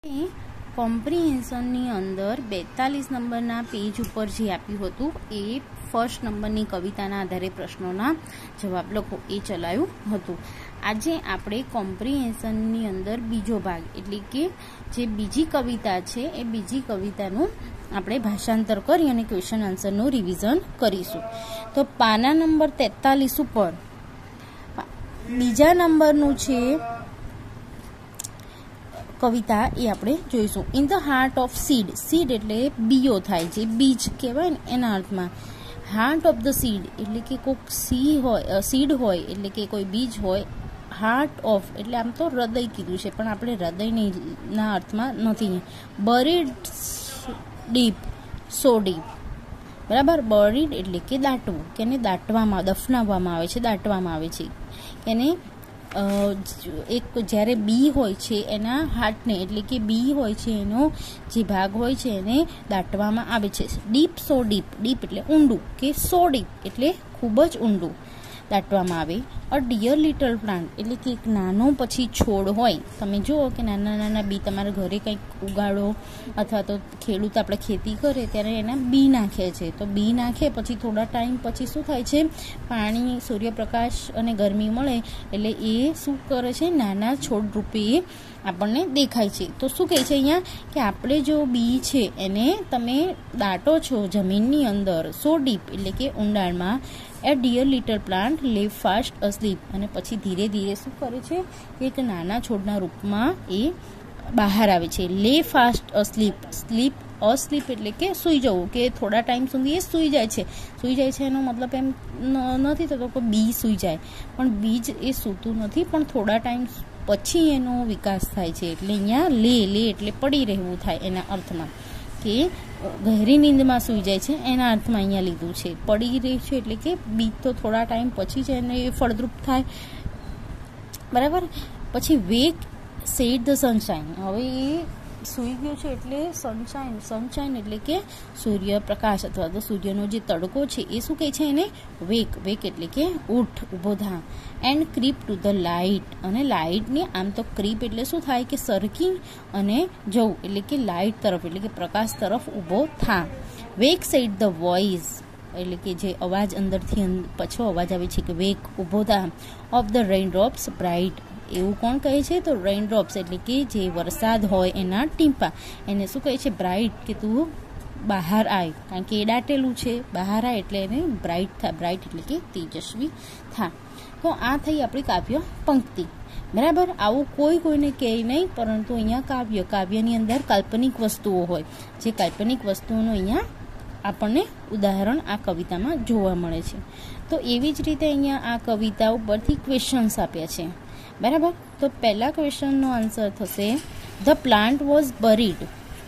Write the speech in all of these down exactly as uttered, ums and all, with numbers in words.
કોમ્પ્રિહેન્શનની અંદર બેતાલીસ નંબરના પેજ ઉપર જે આપ્યું હતું એ ફર્સ્ટ નંબરની કવિતાના આધારે પ્રશ્નોના જવાબ લખો એ ચલાવ્યું હતું. આજે આપણે કોમ્પ્રિહેન્શનની અંદર બીજો ભાગ એટલે કે જે બીજી કવિતા છે એ બીજી કવિતાનું આપણે ભાષાંતર કરી અને ક્વેશ્ચન આન્સરનું રિવિઝન કરીશું. તો પાના નંબર તેતાલીસ ઉપર બીજા નંબરનું છે કવિતા એ આપણે જોઈશું. In the heart of seed, seed એટલે બીયો થાય, જે બીજ કહેવાય ને એના અર્થમાં. હાર્ટ ઓફ ધ સીડ એટલે કે કોઈક સી હોય, સીડ હોય એટલે કે કોઈ બીજ હોય. હાર્ટ ઓફ એટલે આમ તો હૃદય કીધું છે પણ આપણે હૃદયના અર્થમાં નથી. બરીડ ડીપ, સો ડીપ, બરાબર. બરીડ એટલે કે દાટવું, કે એને દાટવામાં, દફનાવવામાં આવે છે, દાટવામાં આવે છે. એને એક જ્યારે બી હોય છે એના હાર્ટને એટલે કે બી હોય છે એનો જે ભાગ હોય છે એને દાટવામાં આવે છે. ડીપ, સો ડીપ, ડીપ એટલે ઊંડું, કે સો ડીપ એટલે ખૂબ જ ઊંડું દાટવામાં આવે. અ ડિયર લિટલ પ્લાન્ટ એટલે કે એક નાનો પછી છોડ હોય. તમે જુઓ કે નાના નાના બી તમારા ઘરે કંઈક ઉગાડો અથવા તો ખેડૂત આપણે ખેતી કરે ત્યારે એના બી નાખે છે. તો બી નાખે પછી થોડા ટાઈમ પછી શું થાય છે, પાણી, સૂર્યપ્રકાશ અને ગરમી મળે એટલે એ શું કરે છે, નાના છોડ રૂપે આપણને દેખાય છે. તો શું કહે છે અહીંયા કે આપણે જો બી છે એને તમે દાટો છો જમીનની અંદર, સો ડીપ એટલે કે ઊંડાણમાં. એ dear little plant leave fast asleep અને પછી ધીરે ધીરે શું કરે છે કે એક નાના છોડના રૂપમાં એ બહાર આવે છે. લે ફાસ્ટ અસ્લીપ, સ્લીપ, અસ્લીપ એટલે કે સૂઈ જવું, કે થોડા ટાઈમ સુધી એ સૂઈ જાય છે. સૂઈ જાય છે એનો મતલબ એમ નથી થતો કે બી સૂઈ જાય, પણ બીજ એ સૂતું નથી પણ થોડા ટાઈમ પછી એનો વિકાસ થાય છે. એટલે અહીંયા લે, લે એટલે પડી રહેવું થાય એના અર્થમાં, કે ગહેરી નીંદમાં સૂઈ જાય છે એના અર્થમાં અહીંયા લીધું છે. પડી રહી છે એટલે કે બીજ તો થોડા ટાઈમ પછી જ એને ફળદ્રુપ થાય, બરાબર. પછી વેક સેડ ધ સનશાઇન, હવે એ સૂઈ ગયો છે એટલે સનશાઇન, સનશાઇન એટલે કે સૂર્યપ્રકાશ અથવા તો સૂર્યનો જે તડકો છે એ શું કહે છે એને વેક, વેક એટલે કે ઉઠ, ઊભો થા. And creep to the light, અને લાઇટની આમ તો ક્રીપ એટલે શું થાય કે સરકી અને જવું એટલે કે લાઇટ તરફ એટલે કે પ્રકાશ તરફ ઊભો થા. વેક સેડ ધ વોઇસ એટલે કે જે અવાજ અંદરથી પાછો અવાજ આવે છે કે વેક, ઊભો થા. Of the raindrops bright, એવું કોણ કહે છે તો રેઇન ડ્રોપ્સ એટલે કે જે વરસાદ હોય એના ટીમ્પા, એને શું કહે છે બ્રાઇટ, કે તું બહાર આય, કારણ કે એ દાટેલું છે, બહાર આય એટલે એને બ્રાઇટ થા. બ્રાઇટ એટલે કે તેજસ્વી થા. તો આ થઈ આપણી કાવ્ય પંક્તિ, બરાબર. આવું કોઈ કોઈને કહે નહીં, પરંતુ અહીંયા કાવ્ય, કાવ્યની અંદર કાલ્પનિક વસ્તુઓ હોય, જે કાલ્પનિક વસ્તુઓનું અહીંયા આપણને ઉદાહરણ આ કવિતામાં જોવા મળે છે. તો એવી જ રીતે અહીંયા આ કવિતા ઉપરથી ક્વેશ્ચન્સ આપ્યા છે, બરાબર. તો પહેલા ક્વેશ્ચનનો આન્સર થશે ધ પ્લાન્ટ વોઝ બરીડ.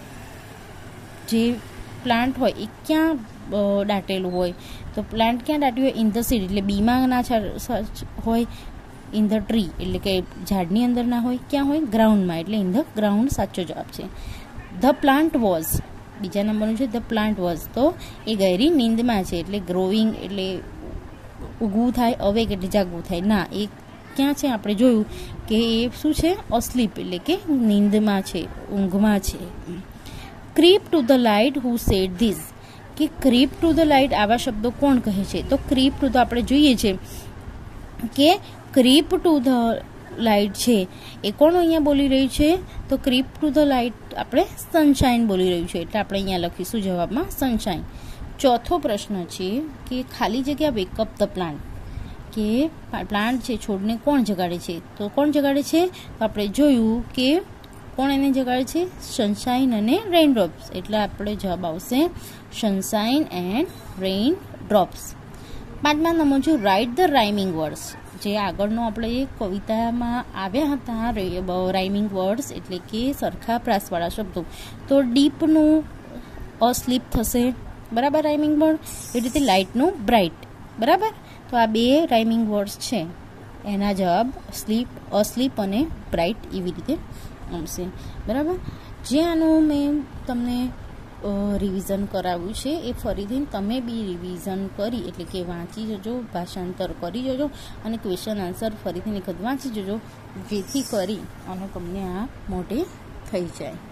જે પ્લાન્ટ હોય એ ક્યાં દાટેલું હોય, તો પ્લાન્ટ ક્યાં દાટ્યું હોય, ઇન ધ સીડ એટલે બીમાં ના હોય, ઇન ધ ટ્રી એટલે કે ઝાડની અંદર ના હોય, ક્યાં હોય, ગ્રાઉન્ડમાં, એટલે ઇન ધ ગ્રાઉન્ડ સાચો જવાબ છે. ધ પ્લાન્ટ વોઝ, બીજા નંબરનું છે ધ પ્લાન્ટ વોઝ, તો એ ગહેરી નીંદમાં છે એટલે ગ્રોવિંગ એટલે ઉગવું થાય, અવેક એટલે જાગવું થાય. ના, એ ક્યાં છે આપણે જોયું કે એ શું છે, અસ્લીપ એટલે કે નીંદમાં છે, ઊંઘમાં છે. Creep to the light who said this, કે ક્રીપ ટુ ધ લાઇટ આવા શબ્દો કોણ કહે છે, તો ક્રીપ ટુ તો આપણે જોઈએ છે કે ક્રીપ ટુ ધ લાઇટ છે એ કોણ અહીંયા બોલી રહ્યું છે, તો ક્રીપ ટુ ધ લાઇટ આપણે સનશાઇન બોલી રહ્યું છે એટલે આપણે અહીંયા લખીશું જવાબમાં સનશાઇન. ચોથો પ્રશ્ન છે કે ખાલી જગ્યા વેકઅપ ધ પ્લાન્ટ, કે પ્લાન્ટ છે છોડને કોણ જગાડે છે, તો કોણ જગાડે છે, તો આપણે જોયું કે કોણ એને જગાડે છે, સનશાઇન અને રેઇન ડ્રોપ્સ, એટલે આપણે જવાબ આવશે સનશાઇન એન્ડ રેઇન ડ્રોપ્સ. પાંચમા નંબર છે રાઇટ ધ રાઇમિંગ વર્ડ્સ, જે આગળનો આપણે કવિતામાં આવ્યા હતા રાઇમિંગ વર્ડ્સ એટલે કે સરખા પ્રાસવાળા શબ્દો. તો ડીપનું અસ્લીપ થશે, બરાબર, રાઇમિંગ વર્ડ. એ રીતે લાઇટનું બ્રાઇટ, બરાબર. તો આ બે રાઇમિંગ વર્ડ્સ છે, એના જવાબ સ્લીપ, અસ્લીપ અને બ્રાઇટ એવી રીતે આવશે, બરાબર. જે આનું મેં તમને રિવિઝન કરાવ્યું છે એ ફરીથી તમે બી રિવિઝન કરી એટલે કે વાંચી જજો, ભાષાંતર કરી જજો અને ક્વેશ્ચન આન્સર ફરીથી વખત વાંચી જજો, જેથી કરી અને તમને આ મોઢે થઈ જાય.